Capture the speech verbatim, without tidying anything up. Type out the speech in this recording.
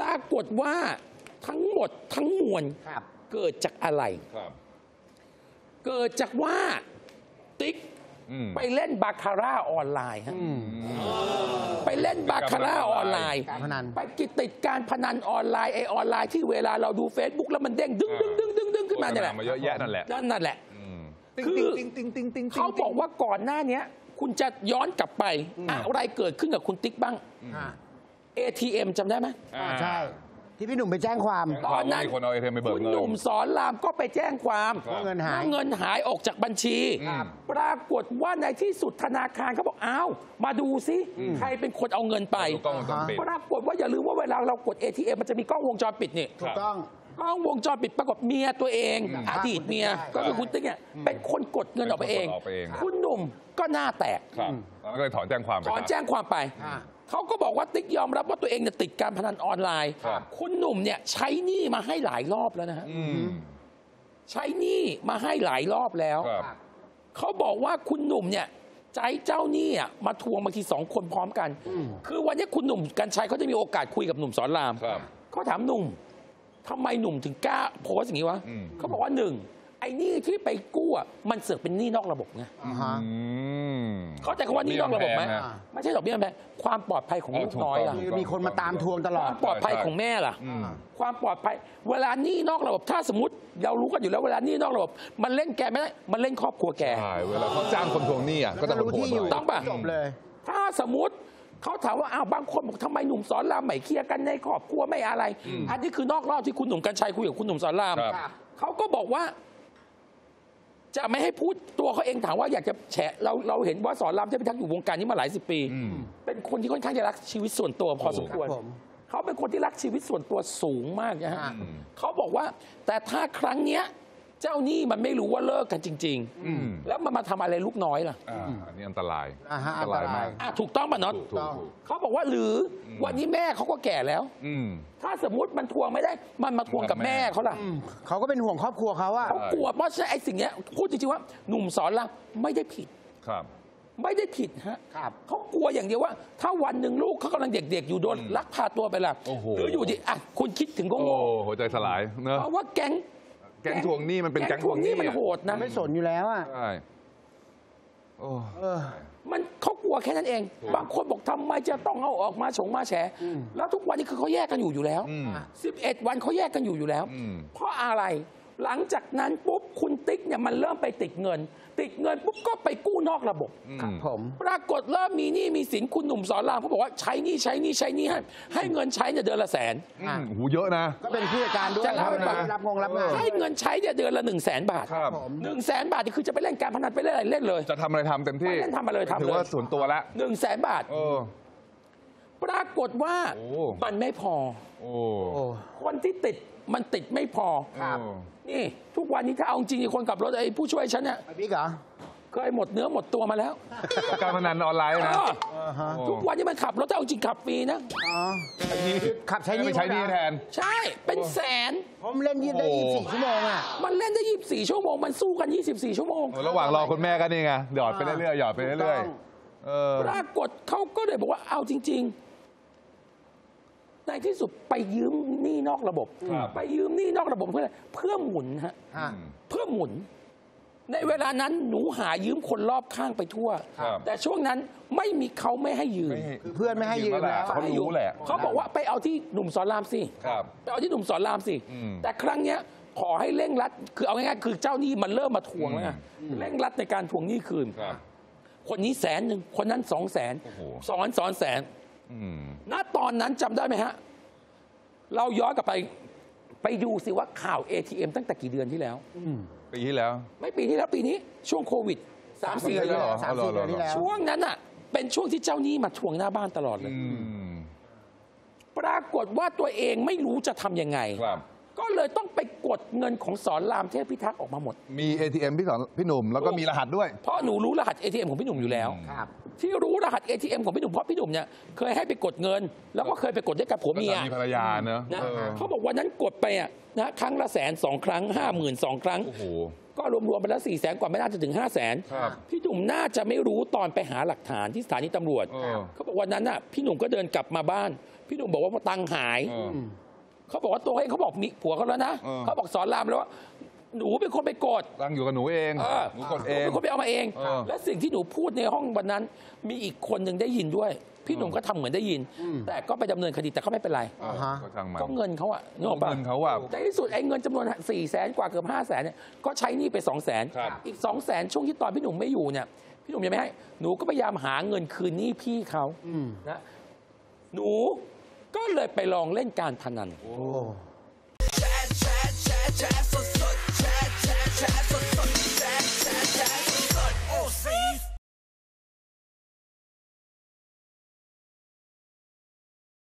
ากฏว่าทั้งหมดทั้งมวลเกิดจากอะไรเกิดจากว่าติ๊กไปเล่นบาคาร่าออนไลน์ฮะไปเล่นบาคาร่าออนไลน์ไปกิติดการพนันออนไลน์ไอออนไลน์ที่เวลาเราดู Facebook แล้วมันเด้งดึงดึงดึงดึงดึงขึ้นมาเนี่ยแหละมาเยอะแยะนั่นแหละนั่นนั่นแหละคือเขาบอกว่าก่อนหน้านี้คุณจะย้อนกลับไปอะไรเกิดขึ้นกับคุณติ๊กบ้าง เอ ที เอ็ม จำได้ไหมใช่ที่พี่หนุ่มไปแจ้งความตอนนั้นคุณหนุ่มสอนรามก็ไปแจ้งความเงินหายเงินหายออกจากบัญชีปรากฏว่าในที่สุดธนาคารเขาบอกอ้าวมาดูซิใครเป็นคนเอาเงินไปปรากฏว่าอย่าลืมว่าเวลาเรากด เอ ที เอ็ม มันจะมีกล้องวงจรปิดนี่ถูกต้องกล้องวงจรปิดปรากฏเมียตัวเองอดีตเมียก็คือคุณติ๊กเนี่ยเป็นคนกดเงินออกไปเองคุณหนุ่มก็หน้าแตกก็เลยถอนแจ้งความถอนแจ้งความไปเขาก็บอกว่าติ๊กยอมรับว่าตัวเองเนี่ยติดการพนันออนไลน์คุณหนุ่มเนี่ยใช้หนี้มาให้หลายรอบแล้วนะฮะใช้หนี้มาให้หลายรอบแล้วเขาบอกว่าคุณหนุ่มเนี่ยใจเจ้าหนี้มาทวงบางทีสองคนพร้อมกันคือวันนี้คุณหนุ่มกรรชัยเขาจะมีโอกาสคุยกับหนุ่มสอนรามเขาถามหนุ่มทำไมหนุ่มถึงกล้าโพสอย่างนี้วะเขาบอกว่าหนึ่งไอ้หนี้ที่ไปกู้มันเสือกเป็นหนี้นอกระบบไงเขาใจคำว่าหนี้นอกระบบไหมไม่ใช่ดอกเบี้ยแพงความปลอดภัยของลูกน้อยล่ะมีคนมาตามทวงตลอดความปลอดภัยของแม่ล่ะความปลอดภัยเวลาหนี้นอกระบบถ้าสมมติเรารู้กันอยู่แล้วเวลาหนี้นอกระบบมันเล่นแกไม่ได้มันเล่นครอบครัวแกใช่เวลาเขาจ้างคนทวงหนี้อ่ะก็จะรู้ที่อยู่ต้องป่ะถ้าสมมติเขาถามว่าอ้าวบางคนบอกทำไมหนุ่มสอนรามไม่เคลียร์กันในครอบครัวไม่อะไรอันนี้คือนอกรอบที่คุณหนุ่มกรรชัยคุยกับคุณหนุ่มสอนรามเขาก็บอกว่าจะไม่ให้พูดตัวเขาเองถามว่าอยากจะแฉเราเราเห็นว่าสอนรามเทพิทักษ์อยู่วงการนี้มาหลายสิบปีเป็นคนที่ค่อนข้างจะรักชีวิตส่วนตัวพอสมควรเขาเป็นคนที่รักชีวิตส่วนตัวสูงมากนะฮะเขาบอกว่าแต่ถ้าครั้งเนี้ยเจ้าหนี้มันไม่รู้ว่าเลิกกันจริงๆแล้วมันมาทำอะไรลูกน้อยล่ะอันนี้อันตรายอันตรายมากถูกต้องป่ะน็อตเขาบอกว่าหรือวันนี้แม่เขาก็แก่แล้วถ้าสมมติมันทวงไม่ได้มันมาทวงกับแม่เขาล่ะเขาก็เป็นห่วงครอบครัวเขาอะเขากลัวเพราะฉะนั้นไอ้สิ่งนี้พูดจริงๆว่าหนุ่มสอนรามไม่ได้ผิดไม่ได้ผิดฮะเขากลัวอย่างเดียวว่าถ้าวันหนึ่งลูกเขากำลังเด็กๆอยู่โดนลักพาตัวไปล่ะหรืออยู่ดีอ่ะคุณคิดถึงก็งงหัวใจสลายเนอะเพราะว่าแก๊งแก๊งทวงหนี้มันเป็นแก๊งทวงหนี้มันโหดนะไม่สนอยู่แล้วอ่ะใช่มันเขากลัวแค่นั้นเองบางคนบอกทำไมจะต้องเอาออกมาฉงมาแฉแล้วทุกวันนี้คือเขาแยกกันอยู่อยู่แล้วสิบเอ็ดวันเขาแยกกันอยู่อยู่แล้วเพราะอะไรหลังจากนั้นปุ๊บคุณติ๊กเนี่ยมันเริ่มไปติดเงินติดเงินปุ๊บก็ไปกู้นอกระบบผมปรากฏเริ่มมีหนี้มีสินคุณหนุ่มสอนรามเขาบอกว่าใช้หนี้ใช้หนี้ใช้หนี้ให้ให้เงินใช้เนี่ยเดือนละแสนหูเยอะนะก็เป็นผู้จัดการด้วยรับงงรับงานให้เงินใช้เนี่ยเดือนละหนึ่งแสนบาทหนึ่งแสนบาทนี่คือจะไปเล่นการพนันไปเล่นอะไรเล่นเลยจะทำอะไรทำเต็มที่เล่นทำอะไรทำเลยถือว่าส่วนตัวละหนึ่งแสนบาทปรากฏว่ามันไม่พอคนที่ติดมันติดไม่พอนี่ทุกวันนี้ถ้าเอาจริงคนขับรถไอ้ผู้ช่วยฉันเนี่ยพี่เหรอเคยหมดเนื้อหมดตัวมาแล้วการพนันออนไลน์นะทุกวันนี้มันขับรถถ้าเอาจริงขับฟรีนะขับใช้นี่ใช้นี่แทนใช่เป็นแสนผมเล่นยี่ได้ยี่สิบสี่ชั่วโมงอ่ะมันเล่นได้ยี่สิบสี่ชั่วโมงมันสู้กันยี่สิบสี่ชั่วโมงระหว่างรอคุณแม่ก็นี่ไงหยอดไปเรื่อยๆหยอดไปเรื่อยๆปรากฏเขาก็เลยบอกว่าเอาจริงๆในที่สุดไปยืมหนี้นอกระบบไปยืมหนี้นอกระบบเพื่อเพื่อหมุนฮะเพื่อหมุนในเวลานั้นหนูหายืมคนรอบข้างไปทั่วแต่ช่วงนั้นไม่มีเขาไม่ให้ยืมเพื่อนไม่ให้ยืมแล้วเขารู้แหละเขาบอกว่าไปเอาที่หนุ่มสอนรามสิไปเอาที่หนุ่มสอนรามสิแต่ครั้งเนี้ยขอให้เร่งรัดคือเอาง่ายๆคือเจ้าหนี้มันเริ่มมาทวงแล้วไงเร่งรัดในการทวงหนี้คืนคนนี้แสนหนึ่งคนนั้นสองแสนสอนสอนแสนณตอนนั้นจำได้ไหมฮะเราย้อนกลับไปไปดูสิว่าข่าว เอ ที เอ็ม ตั้งแต่กี่เดือนที่แล้วปีที่แล้วไม่ปีที่แล้วปีนี้ช่วงโควิดสามสี่เดือนสามสี่เดือนที่แล้วช่วงนั้นอ่ะเป็นช่วงที่เจ้าหนี้มาทวงหน้าบ้านตลอดเลยปรากฏว่าตัวเองไม่รู้จะทำยังไงก็เลยต้องไปกดเงินของสอนรามเทพพิทักษ์ออกมาหมดมี เอ ที เอ็ม พี่สอนพี่หนุ่มแล้วก็มีรหัสด้วยเพราะหนูรู้รหัส เอ ที เอ็ม ของพี่หนุ่มอยู่แล้วที่รู้รหัส เอ ที เอ็ม ของพี่หนุ่มเพราะพี่หนุ่มเนี่ยเคยให้ไปกดเงินแล้วก็เคยไปกดด้วยกับผัวเมียมีภรรยาเนอะเขาบอกวันนั้นกดไปอ่ะนะครั้งละแสนสองครั้งห้าหมื่นสองครั้งก็รวมๆไปแล้วสี่แสนกว่าไม่น่าจะถึงห้าแสนพี่หนุ่มน่าจะไม่รู้ตอนไปหาหลักฐานที่สถานีตำรวจเขาบอกวันนั้นน่ะพี่หนุ่มก็เดินกลับมาบ้านพี่หนุ่มบอกว่าตังค์หายเออเขาบอกว่าตัวเขาเองเขาบอกมีผัวเขาแล้วนะเออเขาบอกสอนรามแล้วว่าหนูเป็นคนไปกดตั้งอยู่กับหนูเองเออหนูกดเองเป็นคนไปเอามาเองเออและสิ่งที่หนูพูดในห้องวันนั้น มีอีกคนหนึ่งได้ยินด้วย พี่หนุ่มก็ทำเหมือนได้ยิน แต่ก็ไปดำเนินคดีแต่เขาไม่เป็นไรอ่าอ่าฮะก็ช่างมันก็เงินเขาอะนึกออกปะเงินเขาอะในที่สุดไอ้เงินจำนวนสี่แสนกว่าเกือบห้าแสนเนี่ยก็ใช้หนี่ไปสองแสนครับอีกสองแสนช่วงที่ตอนพี่หนุ่มไม่อยู่เนี่ยพี่หนุ่มยังไม่ให้หนูก็พยายามหาเงินคืนหนี้พี่เขาอืมนะหนูก็เลยไปลองเล่นการพนันโอ้